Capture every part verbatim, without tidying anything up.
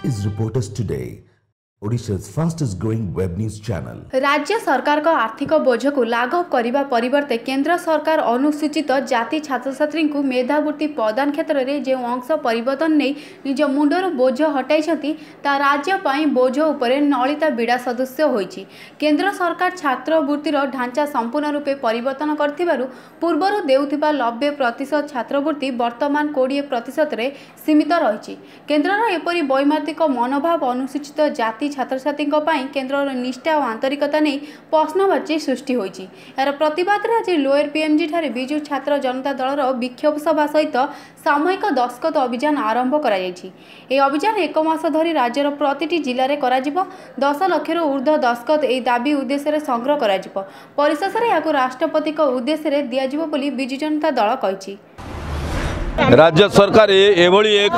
is Reporters Today, Odisha's fastest growing web news channel. राज्य सरकार का आर्थिक बोझ को लाघव करने परिवर्ते केंद्र सरकार अनुसूचित जाति छात्र छात्री को मेधावृत्ति प्रदान क्षेत्र में जो अंश परिवर्तन नहीं निज मुंडर बोझ हटाई राज्य पाई बोझ उपरे नलिता बिड़ा सदृश होईछि। केंद्र सरकार छात्रवृत्तिर ढांचा संपूर्ण रूपे परिवर्तन कर पूर्वर देउथिबा नब्बे प्रतिशत छात्रवृत्ति वर्तमान बीस प्रतिशत रे सीमित रही। केंद्रर एपरी वैमार्तिक मनोभाव अनुसूचित जाति छात्र छात्री केंद्र निष्ठा और आंतरिकता नहीं प्रश्नवाची सृष्टि होईछि। यार प्रतिवाद में आज लोअर पीएमजी ठारे बिजु छात्र जनता दलर विक्षोभ सभा सहित सामूहिक दस्खत अभियान आरंभ करा जायछि। ए अभियान एक मास धरी राज्यर प्रतिटी जिले में कराजिबो। दस लाख रु ऊर्ध्व दस्खत ए दाबी उद्देश्य संग्रह कराजिबो। परिशेष में याकु राष्ट्रपति उद्देश्य दियाजिबो बोली बिजु जनता दल कहिछि। राज्य सरकार एभली एक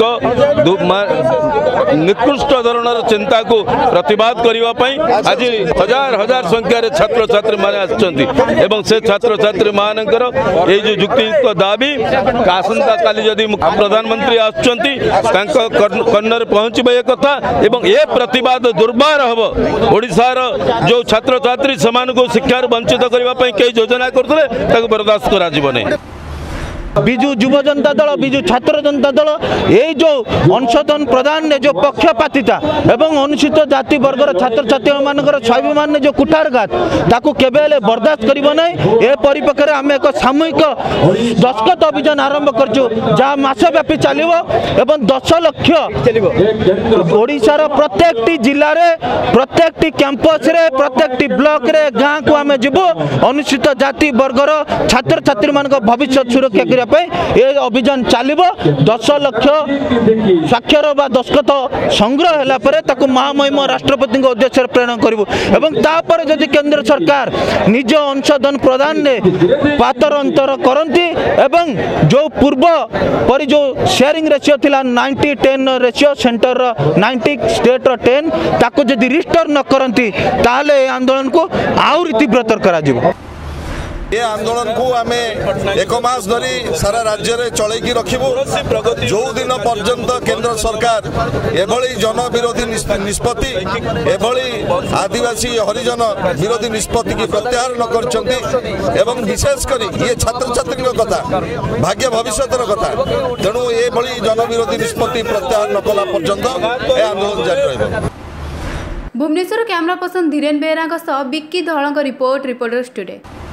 निकृष्ट धरणर चिंता को प्रतिवाद करने आज हजार हजार संख्यार छात्र छात्री मान आसुच्चंती से छात्र छात्री मानकर ये जो युक्तियुक्त दाबी आसंता काली जदि प्रधानमंत्री आसुच्चंती कन्नर पहुँचबे एक कथा एवं ये प्रतिवाद दुर्बार हम ओडिशार जो छात्र छात्री से शिक्षार वंचित करने कई योजना करते बर्दाश्त कर बिजु युव जनता दल बिजु छात्र जनता दल ये जो अंशदान प्रदान ने जो पक्षपातिता एवं अनुसूचित जाति वर्गर छात्र छात्री मानकर स्वाभिमान ने जो कुठारघात ताकू केबेले बर्दाश्त करिबो नै। ए परिपक्ष आम एक सामूहिक दस्खत अभियान आरंभ करछु जहाँ मासव्यापी चलिबो एवं दस लाख ओडिशार प्रत्येकटी जिले में प्रत्येकटी कैंपस रे प्रत्येकटी ब्लॉक रे गाँ को आम जीवु अनुसूचित जाति वर्गर छात्र छात्री मान भविष्य सुरक्षा ये अभियान चलिबो। दस लाख स्वाक्षर बा दस्खत संग्रह होला परे ताकु महामहिम राष्ट्रपति उद्देश्य प्रेरण करिबो एवं तापर जदि केंद्र सरकार निज अंशदान प्रदान ने पातर अंतर करती एवं जो पूर्व परि जो शेयरिंग रेशियो थिला ninety ten ratio centre ninety state ten ताकु जदि रिस्टोर न करती ताले आंदोलन को आउरी तीव्रतर करा जिवो। ये आंदोलन को आम एक मास धरी सारा राज्य में चलैकी रखिबू जो दिन पर्यंत केंद्र सरकार एभली जन विरोधी निष्पत्ति एभली आदिवासी हरिजन विरोधी निष्पत्ति की प्रत्याहार न करछंती एवं विशेषकर ये छात्र छात्री कथा भाग्य भविष्य कथा तेणु ये जन विरोधी निष्पत्ति प्रत्याहार न कला पर्यंत ए आंदोलन जारी रहिबो। Bhubaneswar camera person Dhiren Behera Vicky Dhal report reporters today.